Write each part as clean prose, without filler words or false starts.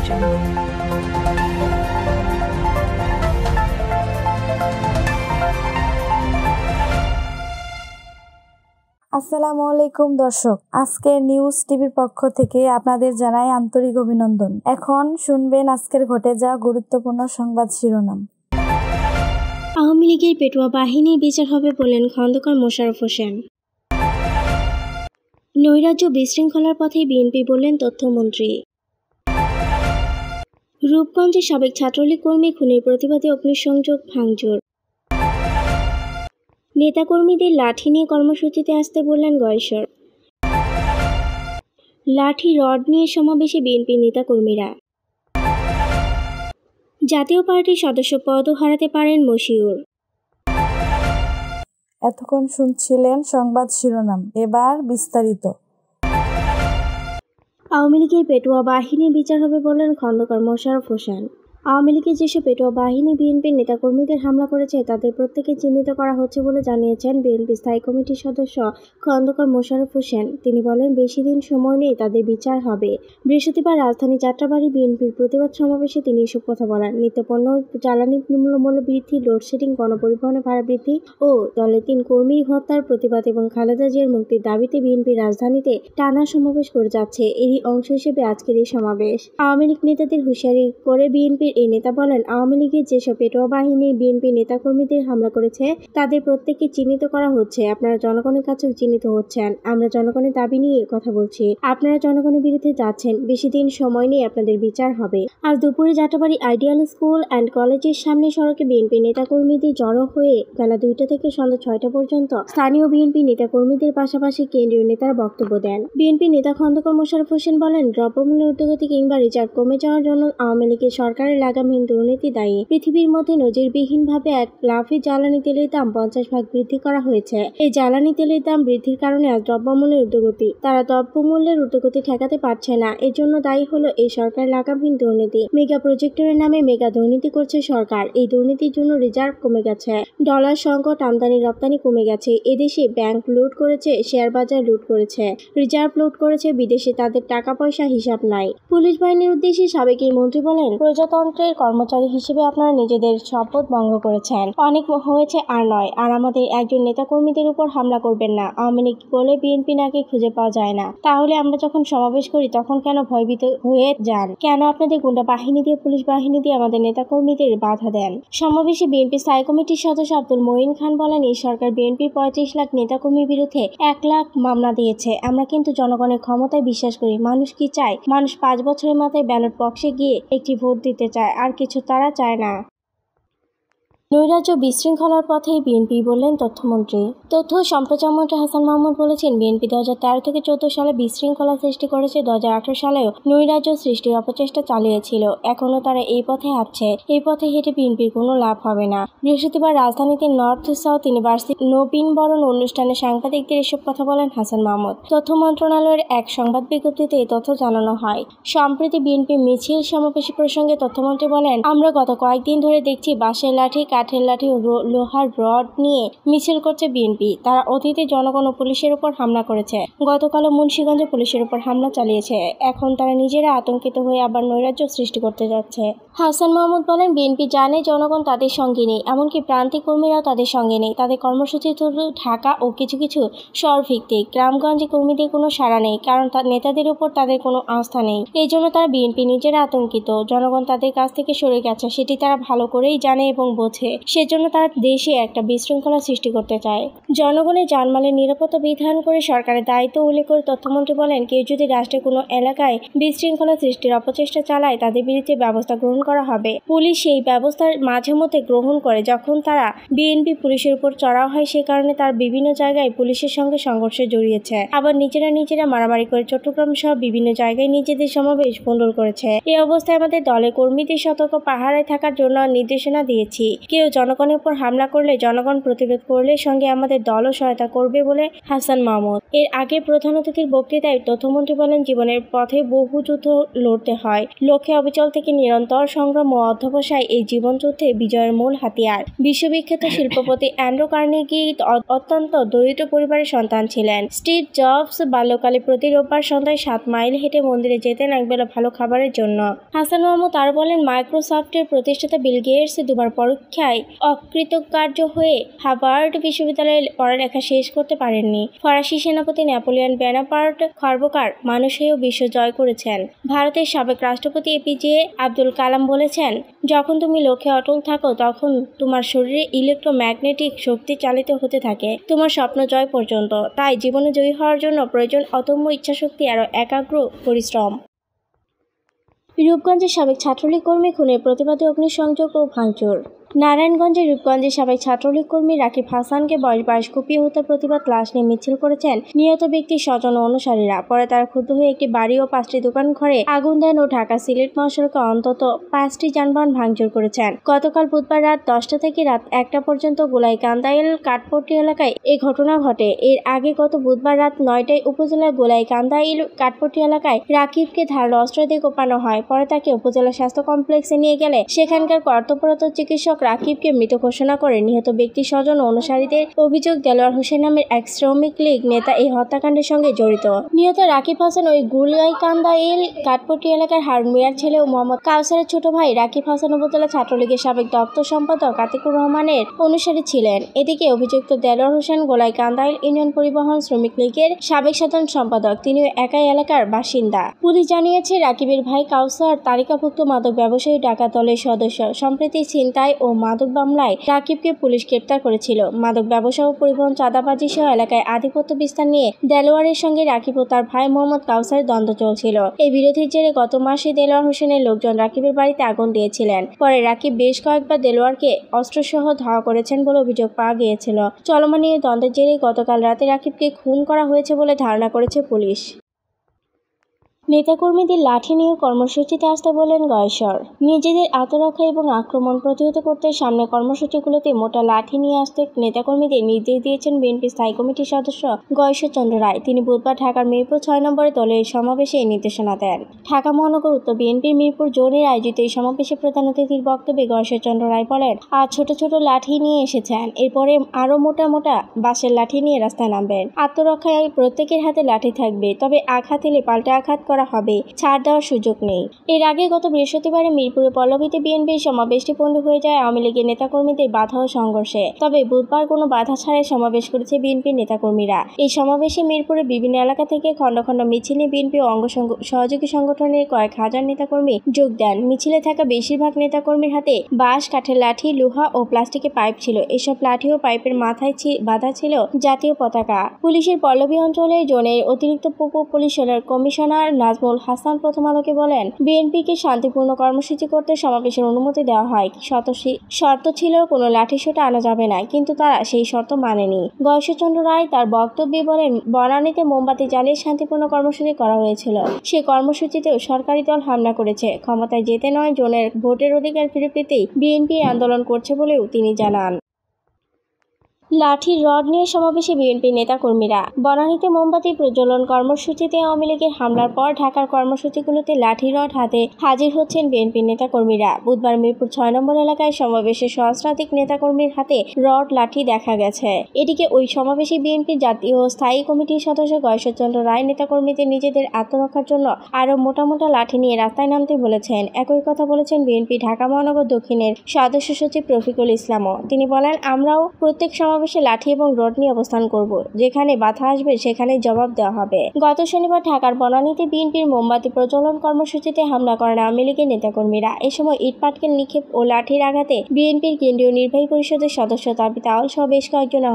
আসসালামু আলাইকুম দর্শক, আজকে নিউজ টিভির পক্ষ থেকে আপনাদের জানাই আন্তরিক অভিনন্দন। এখন শুনবেন আজকের ঘটে যাওয়া গুরুত্বপূর্ণ সংবাদ শিরোনাম। আওয়ামী লীগের পেটোয়া বাহিনীর বিচার হবে বললেন খন্দকার মোশাররফ হোসেন। নৈরাজ্য বিশৃঙ্খলার পথে বিএনপি বললেন তথ্যমন্ত্রী। রূপগঞ্জে সাবেক ছাত্রলীগ কর্মী খুনের প্রতিবাদে অগ্নিসংযোগ ভাঙচুর। নেতাকর্মীদের লাঠি নিয়ে কর্মসূচিতে আসতে বললেন গয়েশ্বর। লাঠি রড নিয়ে সমাবেশে বিএনপি নেতাকর্মীরা। জাতীয় পার্টির সদস্য পদও হারাতে পারেন মশিউর। এতক্ষণ শুনছিলেন সংবাদ শিরোনাম, এবার বিস্তারিত। আওয়ামী লীগের পেটোয়া বাহিনীর বিচার হবে বললেন খন্দকার মোশাররফ হোসেন। আওয়ামী লীগের যেসব পেটোয়া বাহিনী বিএনপির নেতাকর্মীদের হামলা করেছে তাদের প্রত্যেকে চিহ্নিত করা হচ্ছে বলে জানিয়েছেন বিএনপি স্থায়ী কমিটির সদস্য খন্দকার মোশাররফ হোসেন। তিনি বলেন, বেশি দিন সময় নেই, তাদের বিচার হবে। বৃহস্পতিবার রাজধানী যাত্রাবাড়ি বিএনপির প্রতিবাদ সমাবেশে তিনি এসব কথা বলেন। নিত্যপণ্য জ্বালানি মূল্য বৃদ্ধি, লোডশেডিং, গণপরিবহনে ভাড়া বৃদ্ধি ও দলের 3 কর্মী হত্যার প্রতিবাদ এবং খালেদা জিয়ার মুক্তির দাবিতে বিএনপি রাজধানীতে টানা সমাবেশ করে যাচ্ছে। এরই অংশ হিসেবে আজকের এই সমাবেশ। আওয়ামী লীগ নেতাদের হুঁশিয়ারি করে বিএনপির এই নেতা বলেন, আওয়ামী লীগের যেসব পেটোয়া বাহিনী বিএনপি নেতাকর্মীদের হামলা করেছে তাদের প্রত্যেককে চিহ্নিত করা হচ্ছে। আপনারা জনগণের কাছেও চিহ্নিত হচ্ছেন। আমরা জনগণের দাবি নিয়ে কথা বলছি। আপনারা জনগণের বিরুদ্ধে যাচ্ছেন। বেশি দিন সময় নিয়ে আপনাদের বিচার হবে। আজ দুপুরে যাত্রাবাড়ি আইডিয়াল স্কুল অ্যান্ড কলেজের সামনে সড়কে বিএনপি নেতাকর্মীদের জড়ো হয়ে বেলা 2টা থেকে সন্ধ্যা 6টা পর্যন্ত স্থানীয় বিএনপি নেতাকর্মীদের পাশাপাশি কেন্দ্রীয় নেতারা বক্তব্য দেন। বিএনপি নেতা খন্দকার মোশাররফ হোসেন বলেন, দ্রব্যমূল্যের ঊর্ধ্বগতি কিংবা রিজার্ভ কমে যাওয়ার জন্য আওয়ামী লীগের সরকারের লাগামহীন দুর্নীতি দায়ী। পৃথিবীর মধ্যে নজিরবিহীনভাবে এক লাফে জ্বালানি তেলের দাম 50 ভাগ বৃদ্ধি করা হয়েছে। এই জ্বালানি তেলের দাম বৃদ্ধির কারণে আজ দ্রব্যমূল্যের ঊর্ধ্বগতি। তারা দ্রব্যমূল্যের ঊর্ধ্বগতি ঠেকাতে পারছে না। এর জন্য দায়ী হলো এই সরকার লাগামহীন দুর্নীতি। মেগা প্রজেক্টরের নামে মেগা দুর্নীতি করছে সরকার। এই দুর্নীতির জন্য রিজার্ভ কমে গেছে, ডলার সংকট, আমদানি রপ্তানি কমে গেছে। এদেশে ব্যাংক লুট করেছে, শেয়ার বাজার লুট করেছে, রিজার্ভ লুট করেছে, বিদেশে তাদের টাকা পয়সা হিসাব নাই। পুলিশ বাহিনীর উদ্দেশ্যে সাবেক এই মন্ত্রী বলেন, প্রজাতন্ত্রের কর্মচারী হিসেবে আপনারা নিজেদের শপথ ভঙ্গ করেছেন। অনেক হয়েছে আর নয়। আর আমাদের একজন নেতাকর্মীদের উপর হামলা করবেন না। আওয়ামী লীগ বলে বিএনপি নাকি খুঁজে পাওয়া যায় না। তাহলে আমরা যখন সমাবেশ করি তখন কেন ভয়ভীত হয়ে যান? কেন আপনাদের গুন্ডা বাহিনী দিয়ে, পুলিশ বাহিনী দিয়ে আমাদের নেতাকর্মীদের বাধা দেন? সমাবেশে বিএনপি স্থায়ী কমিটির সদস্য আব্দুল মঈন খান বলেন, এই সরকার বিএনপির 35 লাখ নেতাকর্মীর বিরুদ্ধে 1 লাখ মামলা দিয়েছে। আমরা কিন্তু জনগণের ক্ষমতায় বিশ্বাস করি। মানুষ কি চায়? মানুষ 5 বছরের মাথায় ব্যালট বক্সে গিয়ে একটি ভোট দিতে চায়, আর কিছু তারা চায় না। নৈরাজ্য বিশৃঙ্খলার পথেই বিএনপি বললেন তথ্যমন্ত্রী। তথ্য ও সম্প্রচার মন্ত্রী হাসান মাহমুদ বলেছেন, বিএনপি 2013 থেকে 14 সালে বিশৃঙ্খলা সৃষ্টি করেছে। 2018 সালেও নৈরাজ্য সৃষ্টির অপচেষ্টা চালিয়েছিল। এখনও তারা এই পথে হাঁটছে। এই পথে হেঁটে বিএনপির কোনো লাভ হবে না। বৃহস্পতিবার রাজধানীতে নর্থ সাউথ ইউনিভার্সিটি নবীনবরণ অনুষ্ঠানে সাংবাদিকদের এসব কথা বলেন হাসান মাহমুদ। তথ্য মন্ত্রণালয়ের এক সংবাদ বিজ্ঞপ্তিতে এই তথ্য জানানো হয়। সম্প্রতি বিএনপি মিছিল সমাবেশ প্রসঙ্গে তথ্যমন্ত্রী বলেন, আমরা গত কয়েকদিন ধরে দেখছি বাঁশের লাঠি, কাঠের লাঠি ও লোহার রড নিয়ে মিছিল করছে বিএনপি। তারা অতীতে জনগণ ও পুলিশের উপর হামলা করেছে। গতকালও মুন্সিগঞ্জে পুলিশের উপর হামলা চালিয়েছে। এখন তারা নিজেরা আতঙ্কিত হয়ে আবার নৈরাজ্য সৃষ্টি করতে যাচ্ছে। হাসান মাহমুদ বলেন, বিএনপি জানে জনগণ তাদের সঙ্গে নেই, এমনকি প্রান্তিক কর্মীরাও তাদের সঙ্গে নেই। তাদের কর্মসূচি শুধু ঢাকা ও কিছু কিছু শহরভিত্তিক। গ্রামগঞ্জে কর্মীদের কোনো সাড়া নেই, কারণ তার নেতাদের উপর তাদের কোনো আস্থা নেই। এই জন্য তারা বিএনপি নিজেরা আতঙ্কিত। জনগণ তাদের কাছ থেকে সরে গেছে, সেটি তারা ভালো করেই জানে এবং বোঝে। সেজন্য তারা দেশে একটা বিশৃঙ্খলা সৃষ্টি করতে চায়। জনগণের জানমালের নিরাপত্তা বিধান করে সরকারের দায়িত্ব উল্লেখ করে তথ্যমন্ত্রী বলেন, কেউ যদি রাষ্ট্রের কোনো এলাকায় বিশৃঙ্খলা সৃষ্টির অপচেষ্টা চালায় তাদের বিরুদ্ধে ব্যবস্থা গ্রহণ করা হবে। পুলিশ সেই ব্যবস্থার মাঝে মধ্যে গ্রহণ করে যখন তারা বিএনপি পুলিশের উপর চড়াও হয়। সে কারণে তার বিভিন্ন জায়গায় পুলিশের সঙ্গে সংঘর্ষে জড়িয়েছে। আবার নিজেরা মারামারি করে চট্টগ্রাম সহ বিভিন্ন জায়গায় নিজেদের সমাবেশ ভণ্ডুল করেছে। এই অবস্থায় আমাদের দলের কর্মীদের সতর্ক পাহারায় থাকার জন্য নির্দেশনা দিয়েছি। কেউ জনগণের উপর হামলা করলে, জনগণ প্রতিরোধ করলে সঙ্গে আমাদের দলও সহায়তা করবে বলে হাসান মাহমুদ। এর আগে প্রধান অতিথির বক্তৃতায় তথ্যমন্ত্রী বলেন, জীবনের পথে বহু যুদ্ধ লড়তে হয়। লক্ষ্যে অবিচল থেকে নিরন্তর সংগ্রাম ও অধ্যবসায় এই জীবনযুদ্ধে বিজয়ের মূল হাতিয়ার। বিশ্ববিখ্যাত শিল্পপতি অ্যান্ড্রু কার্নেগি অত্যন্ত দরিদ্র পরিবারের সন্তান ছিলেন। স্টিভ জবস বাল্যকালে প্রতি রোববার সন্ধ্যায় 7 মাইল হেঁটে মন্দিরে যেতেন একবেলা ভালো খাবারের জন্য। হাসান মাহমুদ আরও বলেন, মাইক্রোসফটের প্রতিষ্ঠাতা বিল গেটস দুবার পরীক্ষায় অকৃতকার্য হয়ে হার্ভার্ড বিশ্ববিদ্যালয়ে পড়ালেখা শেষ করতে পারেননি। ফরাসি সেনাপতি নেপোলিয়ন বোনাপার্ট খর্বকার মানুষ হয়েও বিশ্ব জয় করেছেন। ভারতের সাবেক রাষ্ট্রপতি এপিজে আব্দুল কালাম বলেছেন, যখন তুমি লক্ষ্যে অটল থাকো তখন তোমার শরীরে ইলেকট্রোম্যাগনেটিক শক্তি চালিত হতে থাকে তোমার স্বপ্ন জয় পর্যন্ত। তাই জীবনে জয়ী হওয়ার জন্য প্রয়োজন অদম্য ইচ্ছাশক্তি আর একাগ্র পরিশ্রম। রূপগঞ্জের সাবেক ছাত্রলীগ কর্মী খুনের প্রতিবাদে অগ্নিসংযোগ ও ভাঙচুর। নারায়ণগঞ্জের রূপগঞ্জের সাবেক ছাত্রলীগ কর্মী রাকিব হাসানকে বয়স 22 কুপিয়ে হত্যার প্রতিবাদ লাশ নিয়ে মিছিল করেছেন নিহত ব্যক্তির স্বজন ও অনুসারীরা। পরে তারা ক্ষুব্ধ হয়ে একটি বাড়ি ও 5টি দোকান ঘরে আগুন দেন ও ঢাকা সিলেট মহাসড়কে অন্তত 5টি যানবাহন ভাঙচুর করেছেন। গতকাল বুধবার রাত 10টা থেকে রাত 1টা পর্যন্ত গোলাইকান্দাইল কাঠপট্টি এলাকায় এই ঘটনা ঘটে। এর আগে গত বুধবার রাত 9টায় উপজেলার গোলাইকান্দাইল কাঠপট্টি এলাকায় রাকিবকে ধারালো অস্ত্র দিয়ে কোপানো হয়। পরে তাকে উপজেলা স্বাস্থ্য কমপ্লেক্সে নিয়ে গেলে সেখানকার কর্তব্যরত চিকিৎসক রাকিবকে মৃত ঘোষণা করে। নিহত ব্যক্তির স্বজন ও অনুসারীদের অভিযোগ, দেলোয়ার হোসেন নামের এক শ্রমিক লীগ নেতা এই হত্যাকাণ্ডের সঙ্গে জড়িত। নিহত রাকিব হাসান ওই গোলাইকান্দাইল কাঠপট্টি এলাকার হারুন মিয়ার ছেলে ও মোহাম্মদ কাউসারের ছোট ভাই। রাকিব হাসান উপজেলা ছাত্রলীগের সাবেক দপ্তর সম্পাদক আতিকুর রহমানের অনুসারী ছিলেন। এদিকে অভিযুক্ত দেলোয়ার হোসেন গোলাইকান্দাইল ইউনিয়ন পরিবহন শ্রমিক লীগের সাবেক সাধারণ সম্পাদক। তিনিও একাই এলাকার বাসিন্দা। পুলিশ জানিয়েছে, রাকিবের ভাই কাউসার তালিকাভুক্ত মাদক ব্যবসায়ী ডাকাত দলের সদস্য। সম্প্রতি ছিনতাই ও মাদক মামলায় রাকিবকে পুলিশ গ্রেপ্তার করেছিল। মাদক ব্যবসা ও পরিবহন চাঁদাবাজি সহ এলাকায় আধিপত্য বিস্তার নিয়ে দেলোয়ারের সঙ্গে রাকিব ও তার ভাই মোহাম্মদ কাউসারের দ্বন্দ্ব চলছিল। এই বিরোধের জেরে গত মাসে দেলোয়ার হোসেনের লোকজন রাকিবের বাড়িতে আগুন দিয়েছিলেন। পরে রাকিব বেশ কয়েকবার দেলোয়ারকে অস্ত্রসহ ধাওয়া করেছেন বলে অভিযোগ পাওয়া গিয়েছিল। চলমান এই দ্বন্দ্বের জেরে গতকাল রাতে রাকিবকে খুন করা হয়েছে বলে ধারণা করেছে পুলিশ। নেতাকর্মীদের লাঠি নিয়ে কর্মসূচিতে আসতে বলেন গয়েশ্বর। নিজেদের আত্মরক্ষা এবং আক্রমণ প্রতিহত করতে সামনে কর্মসূচিগুলোতে মোটা লাঠি নিয়ে আসতে নেতাকর্মীদের নির্দেশ দিয়েছেন বিএনপি স্থায়ী কমিটির সদস্য গয়েশ্বর চন্দ্র রায়। তিনি বুধবার ঢাকার মিরপুর 6 নম্বরে দলের সমাবেশে এই নির্দেশনা দেন। ঢাকা মহানগর উত্তর বিএনপির মিরপুর জোনের আয়োজিত এই সমাবেশে প্রধান অতিথির বক্তব্যে গয়েশ্বর চন্দ্র রায় বলেন, আজ ছোট ছোট লাঠি নিয়ে এসেছেন, এরপরে আরও মোটা মোটা বাঁশের লাঠি নিয়ে রাস্তায় নামবেন। আত্মরক্ষায় প্রত্যেকের হাতে লাঠি থাকবে, তবে আঘাত এলে পাল্টা আঘাত করা হবে, ছাড় দেওয়ার সুযোগ নেই। এর আগে গত বৃহস্পতিবারে মিরপুরে পল্লবীতে বিএনপির সমাবেশটি পণ্ড হয়ে যায় আওয়ামী লীগের নেতাকর্মীদের বাধা ও সংঘর্ষে। তবে বুধবার কোনো বাধা ছাড়াই সমাবেশ করেছে বিএনপির নেতাকর্মীরা। এই সমাবেশে মিরপুরের বিভিন্ন এলাকা থেকে খণ্ড খণ্ড মিছিল নিয়ে বিএনপি ও সহযোগী সংগঠনের কয়েক হাজার নেতাকর্মী যোগ দেন। মিছিলে থাকা বেশিরভাগ নেতাকর্মীর হাতে বাঁশ, কাঠের লাঠি, লোহা ও প্লাস্টিকের পাইপ ছিল। এসব লাঠি ও পাইপের মাথায় বাঁধা ছিল জাতীয় পতাকা। পুলিশের পল্লবী অঞ্চলের জোনের অতিরিক্ত পুলিশ কমিশনার নাজমুল হাসান প্রথম আলোকে বলেন, বিএনপিকে শান্তিপূর্ণ কর্মসূচি করতে সমাবেশের অনুমতি দেওয়া হয়। শর্ত ছিল কোনো লাঠিসোঁটা আনা যাবে না, কিন্তু তারা সেই শর্ত মানেনি। গয়েশ্বর চন্দ্র রায় তার বক্তব্যে বলেন, বনানীতে মোমবাতি জ্বালিয়ে শান্তিপূর্ণ কর্মসূচি করা হয়েছিল। সে কর্মসূচিতেও সরকারি দল হামলা করেছে। ক্ষমতায় যেতে নয়, জোনের ভোটের অধিকার ফিরে পেতেই বিএনপি আন্দোলন করছে বলেও তিনি জানান। লাঠির রড নিয়ে সমাবেশে বিএনপি নেতাকর্মীরা। বনানীতে মোমবাতি প্রজ্বলন কর্মসূচিতে আওয়ামী লীগের হামলার পর ঢাকার কর্মসূচিগুলোতে লাঠি রড হাতে হাজির হচ্ছেন বিএনপি নেতাকর্মীরা। বুধবার মিরপুর 6 নম্বর এলাকায় সমাবেশে সহস্রাধিক নেতাকর্মীর হাতে রড লাঠি দেখা গেছে। এদিকে ওই সমাবেশে বিএনপির জাতীয় স্থায়ী কমিটির সদস্য গয়েশ্বর চন্দ্র রায় নেতাকর্মীদের নিজেদের আত্মরক্ষার জন্য আরও মোটা মোটা লাঠি নিয়ে রাস্তায় নামতে বলেছেন। একই কথা বলেছেন বিএনপি ঢাকা মহানগর দক্ষিণের সদস্য সচিব রফিকুল ইসলামও। তিনি বলেন, আমরাও প্রত্যেক সমাবেশে লাঠি এবং রড নিয়ে অবস্থান করব। যেখানে বাধা আসবে সেখানে জবাব দেওয়া হবে। গত শনিবার ঢাকার বনানীতে বিএনপির মোমবাতি প্রজ্বলন কর্মসূচিতে হামলা করেন আওয়ামী লীগের নেতাকর্মীরা। এ সময় ইট পাটকেল নিক্ষেপ ও লাঠির আঘাতে বিএনপির কেন্দ্রীয় নির্বাহী পরিষদের সদস্য তাবিত আওয়াল সহ বেশ কয়েকজন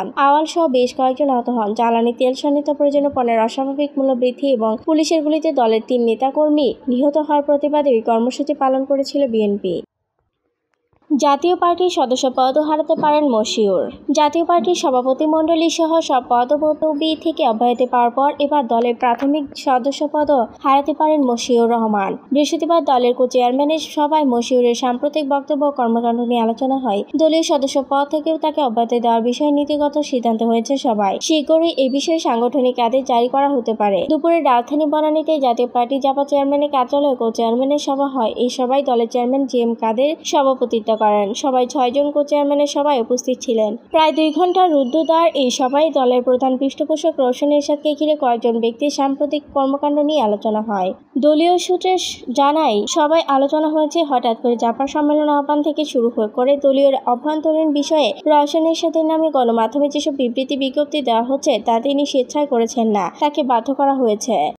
আহত হন। জ্বালানি তেল সন্নিহিত প্রয়োজনীয় পণ্যের অস্বাভাবিক মূল্য বৃদ্ধি এবং পুলিশের গুলিতে দলের 3 নেতাকর্মী নিহত হওয়ার প্রতিবাদে ওই কর্মসূচি পালন করেছিল বিএনপি। জাতীয় পার্টির সদস্যপদও হারাতে পারেন মশিউর। জাতীয় পার্টির সভাপতিমণ্ডলী সহ সব পদপদবি থেকে অব্যাহতি পাওয়ার পর এবার দলের প্রাথমিক সদস্যপদও হারাতে পারেন মশিউর রহমান। বৃহস্পতিবার দলের চেয়ারম্যানের সভায় মশিউরের সাম্প্রতিক বক্তব্য ও কর্মকাণ্ড নিয়ে আলোচনা হয়। দলীয় সদস্য পদ থেকেও তাকে অব্যাহতি দেওয়ার বিষয়ে নীতিগত সিদ্ধান্ত হয়েছে সভায়। শীঘ্রই এ বিষয়ে সাংগঠনিক আদেশ জারি করা হতে পারে। দুপুরে রাজধানী বনানীতে জাতীয় পার্টি জাপা চেয়ারম্যানের কার্যালয়ে চেয়ারম্যানের সভা হয়। এই সভায় দলের চেয়ারম্যান জিএম কাদের সভাপতিত্ব করেন। সবাই 6 জন চেয়ারম্যানের সভায় উপস্থিত ছিলেন। প্রায় 2 ঘন্টার রুদ্ধদ্বার এই সভায় দলের প্রধান পৃষ্ঠপোষক রওশন এরশাদকে ঘিরে কয়েকজন ব্যক্তির সাম্প্রতিক কর্মকাণ্ড নিয়ে আলোচনা হয়। দলীয় সূত্রে জানায়, সবাই আলোচনা হয়েছে হঠাৎ করে জাপার সম্মেলন আহ্বান থেকে শুরু করে দলীয় অভ্যন্তরীণ বিষয়ে রওশন এরশাদের নামে গণমাধ্যমে যেসব বিবৃতি বিজ্ঞপ্তি দেওয়া হচ্ছে তা তিনি স্বেচ্ছায় করেছেন না, তাকে বাধ্য করা হয়েছে।